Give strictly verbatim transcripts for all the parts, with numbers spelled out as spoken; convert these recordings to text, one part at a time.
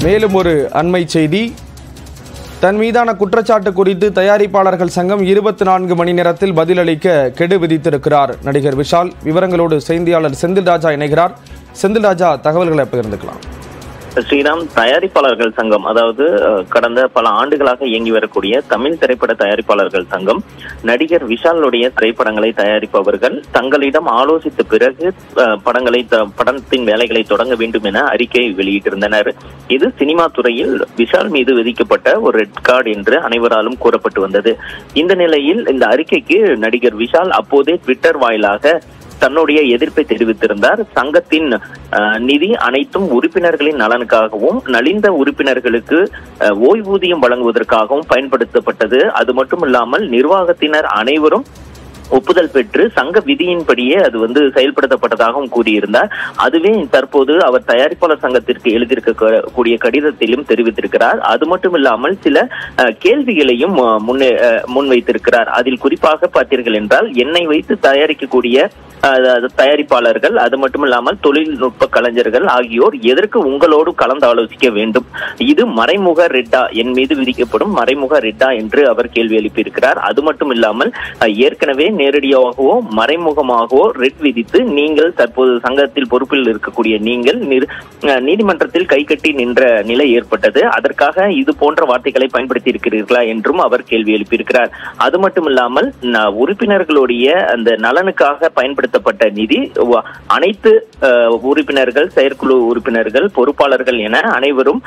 மேலும் ஒரு அண்மை செய்தி. தன் மீதான குற்றச்சாட்டு குறித்து தயாரிப்பாளர்கள் சங்கம் இருபத்தி நான்கு மணி நேரத்தில் பதிலளிக்க கெடு விதித்திருக்கிறார் நடிகர் விஷால். விவரங்களோடு செய்தியாளர் செந்தில் ராஜா இணைகிறார். செந்தில் ராஜா, தகவல்களை பகிர்ந்துக்கலாம். ஸ்ரீராம், தயாரிப்பாளர்கள் சங்கம், அதாவது கடந்த பல ஆண்டுகளாக இயங்கி வரக்கூடிய தமிழ் திரைப்பட தயாரிப்பாளர்கள் சங்கம், நடிகர் விஷாலுடைய திரைப்படங்களை தயாரிப்பவர்கள் தங்களிடம் ஆலோசித்த பிறகு படங்களை படத்தின் வேலைகளை தொடங்க வேண்டும் என அறிக்கை வெளியிட்டிருந்தனர். இது சினிமா துறையில் விஷால் மீது விதிக்கப்பட்ட ஒரு ரெட் கார்டு என்று அனைவராலும் கூறப்பட்டு வந்தது. இந்த நிலையில் இந்த அறிக்கைக்கு நடிகர் விஷால் அப்போதே ட்விட்டர் வாயிலாக தன்னுடைய எதிர்ப்பை தெரிவித்திருந்தார். சங்கத்தின் நிதி அனைத்தும் உறுப்பினர்களின் நலனுக்காகவும் நலிந்த உறுப்பினர்களுக்கு ஓய்வூதியம் வழங்குவதற்காகவும் பயன்படுத்தப்பட்டது. அது மட்டுமில்லாமல் நிர்வாகத்தினர் அனைவரும் ஒப்புதல் பெற்று சங்க விதியின்படியே அது வந்து செயல்படுத்தப்பட்டதாகவும் கூறியிருந்தார். அதுவே தற்போது அவர் தயாரிப்பாளர் சங்கத்திற்கு எழுதியிருக்க கூடிய கடிதத்திலும் தெரிவித்திருக்கிறார். அது மட்டும் இல்லாமல் சில கேள்விகளையும் முன்னே முன்வைத்திருக்கிறார். அதில் குறிப்பாக பார்த்தீர்கள் என்றால், எண்ணெய் வைத்து தயாரிக்கக்கூடிய தயாரிப்பாளர்கள், அது மட்டும் இல்லாமல் தொழில்நுட்ப கலைஞர்கள் ஆகியோர் எதற்கு உங்களோடு கலந்து ஆலோசிக்க வேண்டும்? இது மறைமுக ரெட்டா, என் மீது விதிக்கப்படும் மறைமுக ரெட்டா என்று அவர் கேள்வி எழுப்பியிருக்கிறார். அது மட்டும் இல்லாமல் ஏற்கனவே நேரடியாகவோ மறைமுகமாகவோ ரெட் விதித்து நீங்கள் தற்போது சங்கத்தில் பொறுப்பில் இருக்கக்கூடிய நீங்கள் நீதிமன்றத்தில் கை கட்டி நின்ற நிலை ஏற்பட்டது. அதற்காக இது போன்ற வார்த்தைகளை பயன்படுத்தி இருக்கிறீர்களா என்றும் அவர் கேள்வி எழுப்பியிருக்கிறார். அது மட்டும் இல்லாமல் உறுப்பினர்களுடைய அந்த நலனுக்காக பயன்படுத்தப்பட்ட நிதி அனைத்து உறுப்பினர்கள், செயற்குழு உறுப்பினர்கள், பொறுப்பாளர்கள் என அனைவரும்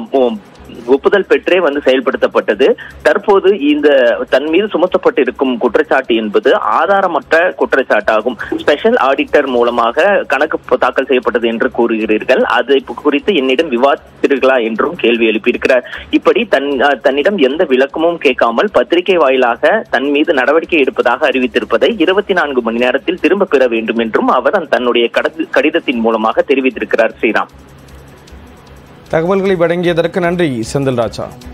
ஒப்புதல் பெற்றே வந்து செயல்படுத்தப்பட்டது. தற்போது இந்த தன் மீது சுமத்தப்பட்டிருக்கும் குற்றச்சாட்டு என்பது ஆதாரமற்ற குற்றச்சாட்டாகும். ஸ்பெஷல் ஆடிட்டர் மூலமாக கணக்கு தாக்கல் செய்யப்பட்டது என்று கூறுகிறீர்கள். அதை குறித்து என்னிடம் விவாதித்தீர்களா என்றும் கேள்வி எழுப்பியிருக்கிறார். இப்படி தன் தன்னிடம் எந்த விளக்கமும் கேட்காமல் பத்திரிகை வாயிலாக தன் மீது நடவடிக்கை எடுப்பதாக அறிவித்திருப்பதை இருபத்தி நான்கு மணி நேரத்தில் திரும்ப பெற வேண்டும் என்றும் அவர் தன்னுடைய கடிதத்தின் மூலமாக தெரிவித்திருக்கிறார். ஸ்ரீராம், தகவல்களை வழங்கியதற்கு நன்றி செந்தில் ராஜா.